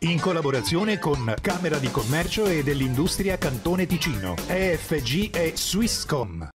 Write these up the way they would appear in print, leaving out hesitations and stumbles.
in collaborazione con Camera di Commercio e dell'Industria Cantone Ticino, EFG e Swisscom.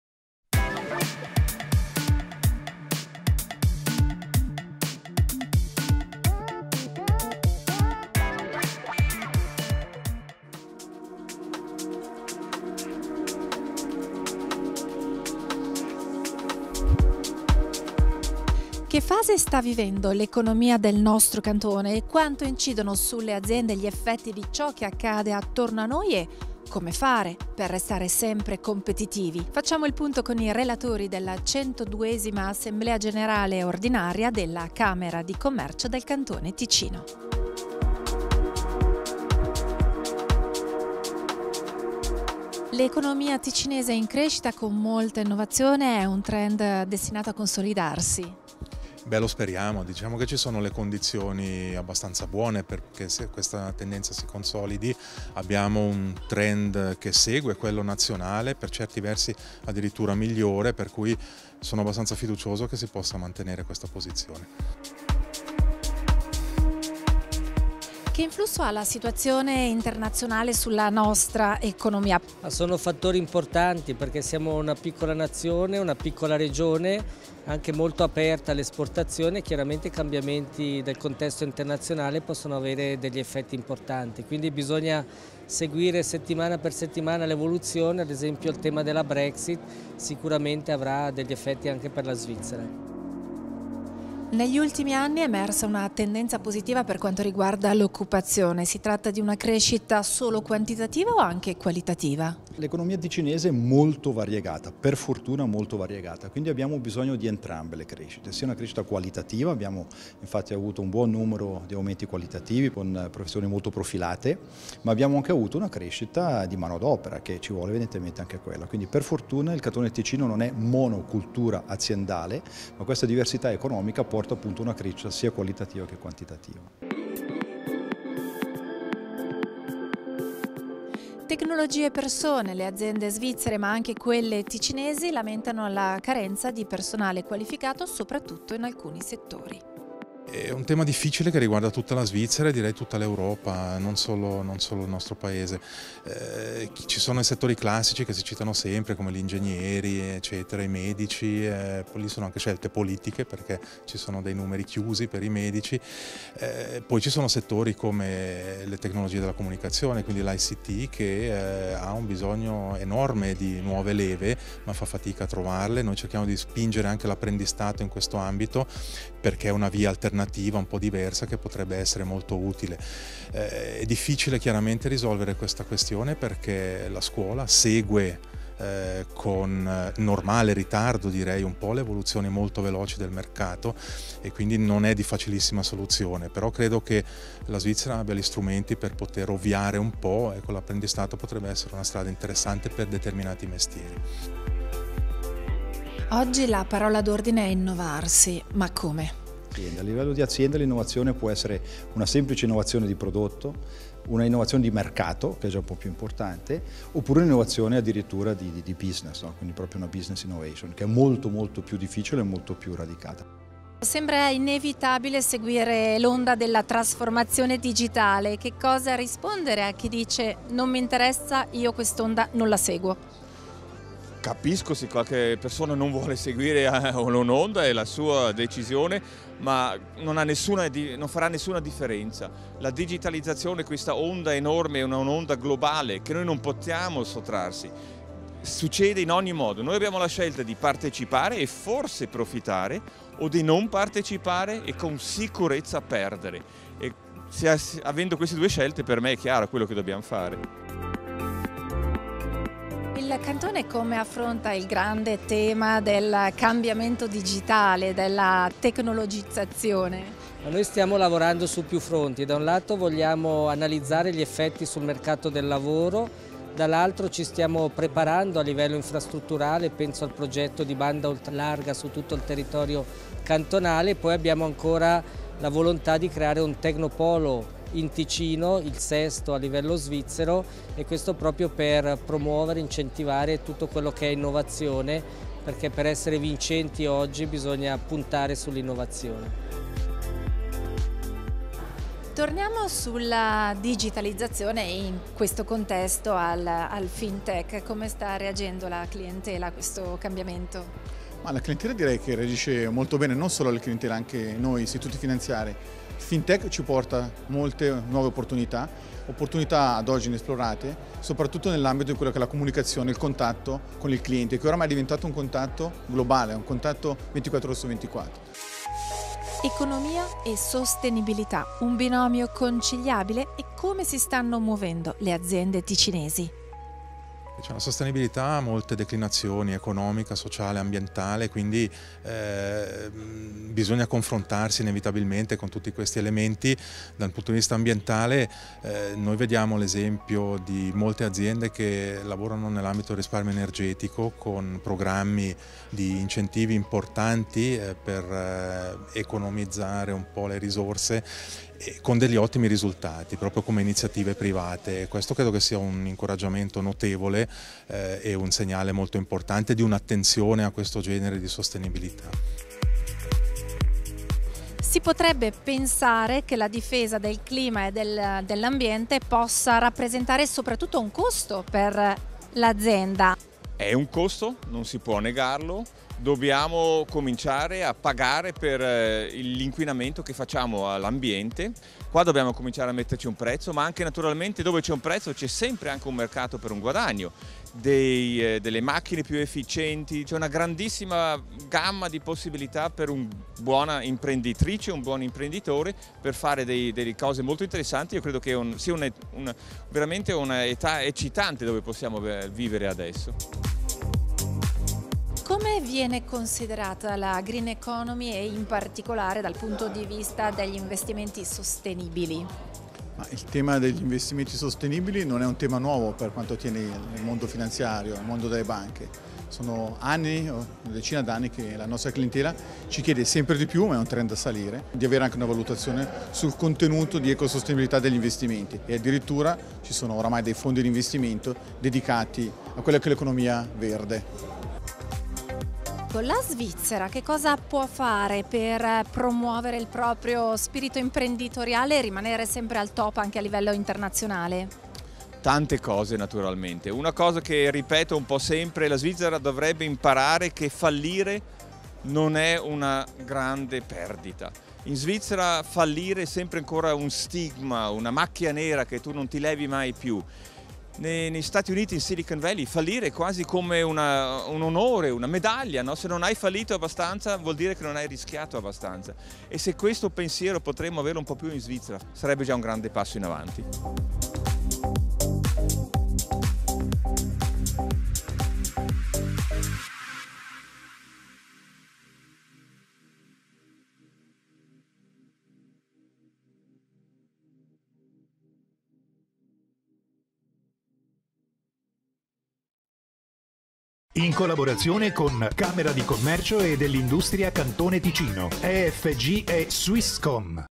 Che fase sta vivendo l'economia del nostro cantone e quanto incidono sulle aziende gli effetti di ciò che accade attorno a noi e come fare per restare sempre competitivi? Facciamo il punto con i relatori della 102esima Assemblea Generale Ordinaria della Camera di Commercio del Cantone Ticino. L'economia ticinese è in crescita con molta innovazione, è un trend destinato a consolidarsi. Beh, lo speriamo, diciamo che ci sono le condizioni abbastanza buone perché se questa tendenza si consolidi abbiamo un trend che segue quello nazionale, per certi versi addirittura migliore, per cui sono abbastanza fiducioso che si possa mantenere questa posizione. Che influsso ha la situazione internazionale sulla nostra economia? Sono fattori importanti perché siamo una piccola nazione, una piccola regione, anche molto aperta all'esportazione. Chiaramente i cambiamenti del contesto internazionale possono avere degli effetti importanti, quindi bisogna seguire settimana per settimana l'evoluzione. Ad esempio il tema della Brexit sicuramente avrà degli effetti anche per la Svizzera. Negli ultimi anni è emersa una tendenza positiva per quanto riguarda l'occupazione. Si tratta di una crescita solo quantitativa o anche qualitativa? L'economia ticinese è molto variegata, per fortuna molto variegata, quindi abbiamo bisogno di entrambe le crescite, sia una crescita qualitativa, abbiamo infatti avuto un buon numero di aumenti qualitativi con professioni molto profilate, ma abbiamo anche avuto una crescita di manodopera che ci vuole evidentemente anche quella, quindi per fortuna il Cantone Ticino non è monocultura aziendale, ma questa diversità economica porta appunto una crescita sia qualitativa che quantitativa. Tecnologie e persone, le aziende svizzere ma anche quelle ticinesi lamentano la carenza di personale qualificato soprattutto in alcuni settori. È un tema difficile che riguarda tutta la Svizzera e direi tutta l'Europa, non solo il nostro paese. Ci sono i settori classici che si citano sempre come gli ingegneri, eccetera, i medici, poi lì sono anche scelte politiche perché ci sono dei numeri chiusi per i medici. Poi ci sono settori come le tecnologie della comunicazione, quindi l'ICT che ha un bisogno enorme di nuove leve ma fa fatica a trovarle. Noi cerchiamo di spingere anche l'apprendistato in questo ambito perché è una via alternativa un po' diversa che potrebbe essere molto utile. È difficile chiaramente risolvere questa questione perché la scuola segue con normale ritardo direi un po' le evoluzioni molto veloci del mercato e quindi non è di facilissima soluzione, però credo che la Svizzera abbia gli strumenti per poter ovviare un po' e con l'apprendistato potrebbe essere una strada interessante per determinati mestieri. Oggi la parola d'ordine è innovarsi, ma come? A livello di azienda l'innovazione può essere una semplice innovazione di prodotto, una innovazione di mercato, che è già un po' più importante, oppure un'innovazione addirittura di business, no? Quindi proprio una business innovation, che è molto più difficile e molto più radicata. Sembra inevitabile seguire l'onda della trasformazione digitale. Che cosa rispondere a chi dice non mi interessa, io quest'onda non la seguo? Capisco se qualche persona non vuole seguire un'onda, è la sua decisione, ma non farà nessuna differenza. La digitalizzazione, questa onda enorme, è un'onda globale che noi non possiamo sottrarsi. Succede in ogni modo. Noi abbiamo la scelta di partecipare e forse profittare o di non partecipare e con sicurezza perdere. E avendo queste due scelte per me è chiaro quello che dobbiamo fare. Il Cantone come affronta il grande tema del cambiamento digitale, della tecnologizzazione? Noi stiamo lavorando su più fronti. Da un lato vogliamo analizzare gli effetti sul mercato del lavoro, dall'altro ci stiamo preparando a livello infrastrutturale, penso al progetto di banda ultralarga su tutto il territorio cantonale, poi abbiamo ancora la volontà di creare un tecnopolo in Ticino, il sesto a livello svizzero, e questo proprio per promuovere, incentivare tutto quello che è innovazione, perché per essere vincenti oggi bisogna puntare sull'innovazione. Torniamo sulla digitalizzazione e in questo contesto al fintech. Come sta reagendo la clientela a questo cambiamento? Ma la clientela direi che reagisce molto bene, non solo la clientela, anche noi istituti finanziari. Il fintech ci porta molte nuove opportunità ad oggi inesplorate, soprattutto nell'ambito di quello che è la comunicazione, il contatto con il cliente, che oramai è diventato un contatto globale, un contatto 24 ore su 24. Economia e sostenibilità, un binomio conciliabile, e come si stanno muovendo le aziende ticinesi? La sostenibilità ha molte declinazioni: economica, sociale, ambientale, quindi bisogna confrontarsi inevitabilmente con tutti questi elementi. Dal punto di vista ambientale noi vediamo l'esempio di molte aziende che lavorano nell'ambito del risparmio energetico con programmi di incentivi importanti per economizzare un po' le risorse, con degli ottimi risultati, proprio come iniziative private. Questo credo che sia un incoraggiamento notevole e un segnale molto importante di un'attenzione a questo genere di sostenibilità. Si potrebbe pensare che la difesa del clima e dell'ambiente possa rappresentare soprattutto un costo per l'azienda. È un costo, non si può negarlo. Dobbiamo cominciare a pagare per l'inquinamento che facciamo all'ambiente. Qua dobbiamo cominciare a metterci un prezzo, ma anche naturalmente dove c'è un prezzo c'è sempre anche un mercato per un guadagno. Delle macchine più efficienti, c'è una grandissima gamma di possibilità per una buona imprenditrice, un buon imprenditore, per fare delle cose molto interessanti. Io credo che sia veramente un'età eccitante dove possiamo vivere adesso. Come viene considerata la green economy e in particolare dal punto di vista degli investimenti sostenibili? Il tema degli investimenti sostenibili non è un tema nuovo per quanto attiene il mondo finanziario, il mondo delle banche. Sono anni, una decina d'anni, che la nostra clientela ci chiede sempre di più, ma è un trend a salire, di avere anche una valutazione sul contenuto di ecosostenibilità degli investimenti, e addirittura ci sono oramai dei fondi di investimento dedicati a quella che è l'economia verde. La Svizzera che cosa può fare per promuovere il proprio spirito imprenditoriale e rimanere sempre al top anche a livello internazionale? Tante cose naturalmente. Una cosa che ripeto un po' sempre: la Svizzera dovrebbe imparare che fallire non è una grande perdita. In Svizzera fallire è sempre ancora un stigma, una macchia nera che tu non ti levi mai più. Negli Stati Uniti, in Silicon Valley, fallire è quasi come un onore, una medaglia, no? Se non hai fallito abbastanza vuol dire che non hai rischiato abbastanza. E se questo pensiero potremmo averlo un po' più in Svizzera, sarebbe già un grande passo in avanti. In collaborazione con Camera di Commercio e dell'Industria Cantone Ticino, EFG e Swisscom.